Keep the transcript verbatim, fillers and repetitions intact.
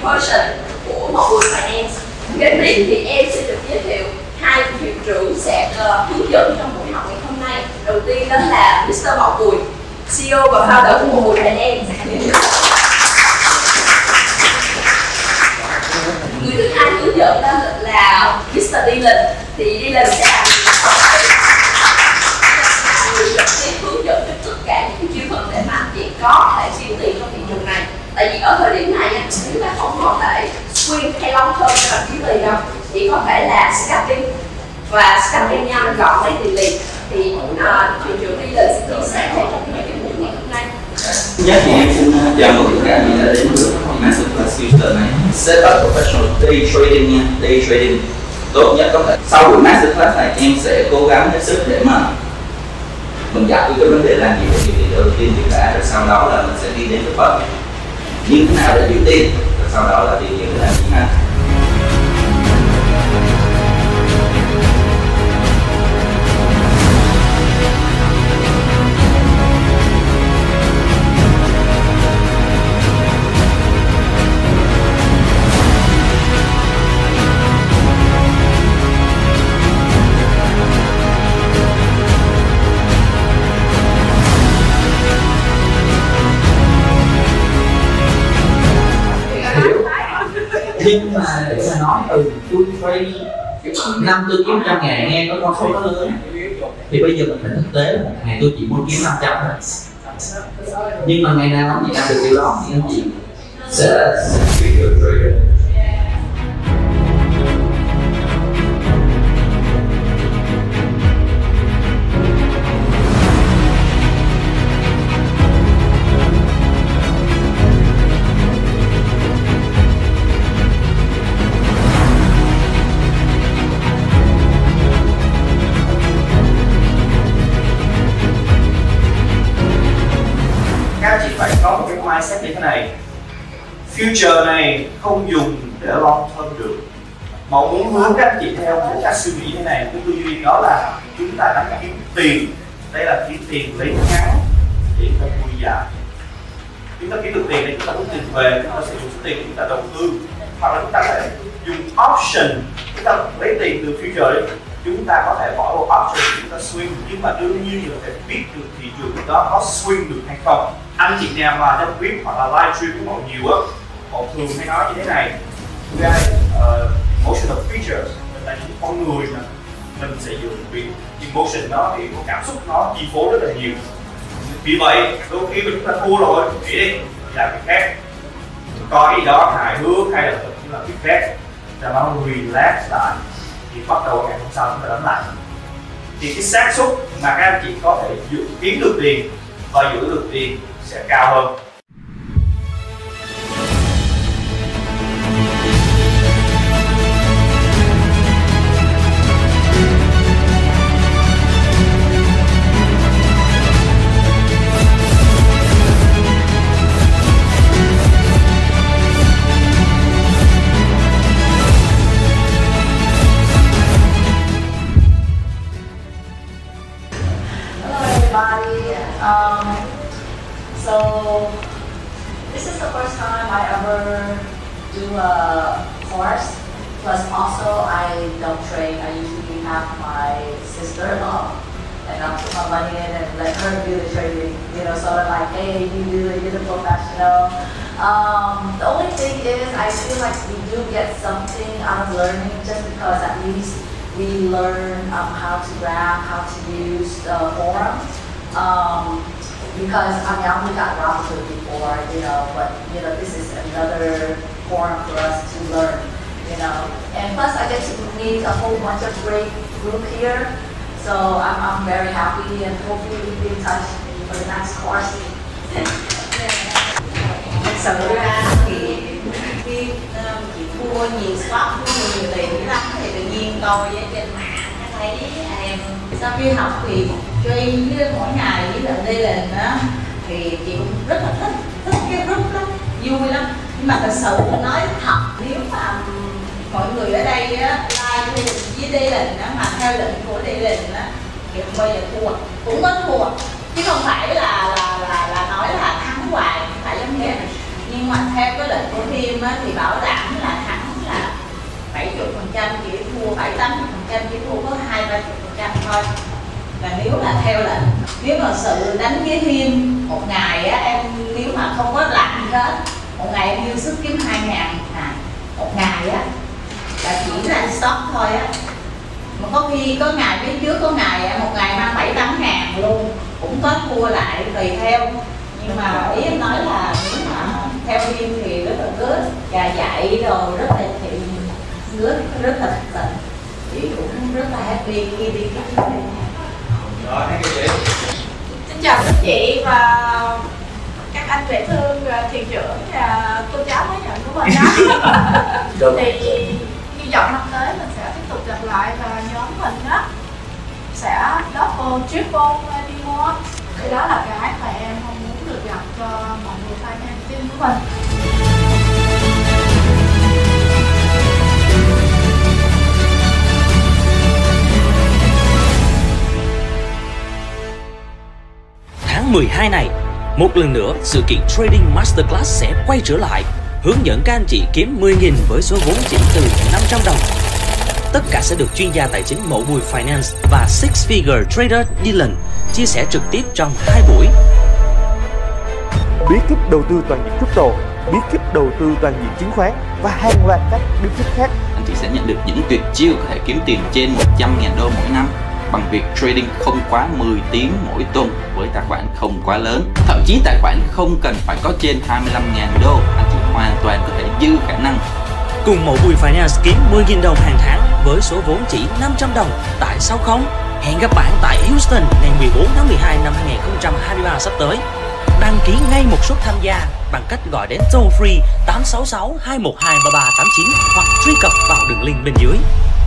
version của Mọi Người Finance. Kế tiếp thì em sẽ được giới thiệu hai hiệu trưởng sẽ uh, hướng dẫn trong buổi học ngày hôm nay. Đầu tiên đó là mít tơ Bảo Bùi, xê e ô và founder của Mọi Người Finance. Người thứ hai hướng dẫn đó là mít tơ Dylan. Thì Dylan sẽ làm người trực tiếp hướng dẫn cho tất cả những chiêu thức để mà anh chị có thể tiêu tiền trong thị trường này. Tại vì ở thời điểm này chúng ta không có thể swing hay long term để làm kiếm tiền đâu, chỉ có thể là scalping và scalping nhanh gọn lấy tiền liền. Thì hiệu trưởng Dylan sẽ chia sẻ thêm trong cái buổi ngày hôm nay. Nhất thì em xin chào mừng tất cả những đã đến với Masterclass Future này. Set up professional day trading nha, day trading tốt nhất có thể. Sau buổi Masterclass này em sẽ cố gắng hết sức để mà mình giải quyết cái vấn đề làm gì để nhiều tiền đầu tiên thì cả, rồi sau đó là mình sẽ đi đến cái phần như thế nào để giữ tiền, rồi sau đó là tiền nhiều để làm gì ha. Nhưng mà để mà nói từ tôi trade năm tôi kiếm trăm ngàn nghe có con số nó lớn, thì bây giờ mình phải thực tế là một ngày tôi chỉ muốn kiếm năm trăm thôi. Nhưng mà ngày nào anh chị làm được điều đó thì anh chị sẽ là trader. Các chị phải có một cái mindset như thế này. Future này không dùng để long term được. Mong muốn hướng các anh chị theo một cách suy nghĩ thế này, cái tư duy đó là chúng ta đang kiếm tiền. Đây là kiếm tiền lấy ngắn để chúng ta vui dài. Chúng ta kiếm được tiền để chúng ta muốn tiền về, chúng ta sẽ dùng số tiền chúng ta đầu tư, hoặc là chúng ta có thể dùng option, chúng ta lấy tiền từ future đấy, chúng ta có thể bỏ vào option chúng ta swing, nhưng mà đương nhiên là phải biết được thị trường đó có swing được hay không. Anh chị nào mà trong clip hoặc là livestream của mọi nhiều á, họ thường hay nói như thế này: guys, uh, emotional features là những con người mà mình sẽ dùng vì emotion đó thì có cảm xúc nó chi phối rất là nhiều. Vì vậy đôi khi mà chúng ta thua rồi, nghĩ đi làm việc khác, coi cái gì đó hài hước hay là thực như là việc khác cho nó relax lại, thì bắt đầu ngày hôm sau chúng ta đánh lại. Thì cái xác suất mà các anh chị có thể giữ, kiếm được tiền và giữ được tiền sẽ cao hơn. Um, so this is the first time I ever do a course. Plus also I don't trade. I usually have my sister-in-law and I'll put my money in and let her do the trading. You know, sort of like, hey, you do it, you're the professional. Um, the only thing is I feel like we do get something out of learning just because at least we learn um, how to grab, how to use the forum. Um, because I mean, I only got Robinhood before, you know, but you know, this is another forum for us to learn, you know. And plus, I get to meet a whole bunch of great group here, so I'm, I'm very happy, and hopefully we'll be in touch for the next course. Thật sự ra thì khi chị mua nhiều spot, mua nhiều tiền dữ lắm thì tự nhiên coi với trên mạng thấy em sau khi học thì trade với mỗi ngày với lần đi lần đó thì chị cũng rất là thích thích cái group lắm, vui lắm. Nhưng mà thật sự nói thật, nếu mà mọi người ở đây á like với đi lần đó mà theo lệnh của đi lần đó thì không bao giờ thua, cũng có thua chứ không phải là là là, là nói là thắng hoài, không phải giống thế. Nhưng Nhưng mà theo cái lệnh của team á, thì bảo đảm là thắng là bảy mươi phần trăm chỉ thua, bảy tám mươi phần trăm chỉ thua có hai ba mươi phần trăm thôi. Và nếu là theo lệnh, nếu mà sự đánh với team một ngày á, em nếu mà không có làm gì hết, một ngày em dư sức kiếm hai ngàn à, một ngày á là chỉ là stock thôi á. Mà có khi có ngày phía trước có ngày một ngày mang bảy tám ngàn luôn, cũng có thua lại tùy theo. Nhưng mà ý em nói là nếu mà theo team thì rất là good và dạy rồi rất là thì rất rất là tận, ý cũng rất là happy khi đi cái chương trình này. Rồi, hai cái chị. Xin chào các chị và các anh vệ thương, thiền trưởng và cô cháu mới nhận của mình đó. Thì hy vọng năm tới mình sẽ tiếp tục gặp lại và nhóm mình đó sẽ double, triple đi mua. Thì đó là cái mà em mong muốn được gặp cho mọi người finance team của mình. Tháng mười hai này, một lần nữa sự kiện Trading Masterclass sẽ quay trở lại, hướng dẫn các anh chị kiếm mười nghìn với số vốn chỉ từ năm trăm đồng. Tất cả sẽ được chuyên gia tài chính Mậu Bùi Finance và Six Figure Trader Dylan chia sẻ trực tiếp trong hai buổi. Bí kíp đầu tư toàn diện crypto, bí kíp đầu tư toàn diện chứng khoán và hàng loạt các bí kíp khác. Anh chị sẽ nhận được những tuyệt chiêu có thể kiếm tiền trên một trăm nghìn đô mỗi năm bằng việc trading không quá mười tiếng mỗi tuần với tài khoản không quá lớn. Thậm chí tài khoản không cần phải có trên hai mươi lăm nghìn đô, anh chị hoàn toàn có thể dư khả năng. Cùng Mậu Bùi Finance kiếm mười nghìn đồng hàng tháng với số vốn chỉ năm trăm đồng, tại sao không? Hẹn gặp bạn tại Houston ngày mười bốn tháng mười hai năm hai nghìn không trăm hai mươi ba sắp tới. Đăng ký ngay một suất tham gia bằng cách gọi đến toll free tám sáu sáu hai một hai ba ba tám chín hoặc truy cập vào đường link bên dưới.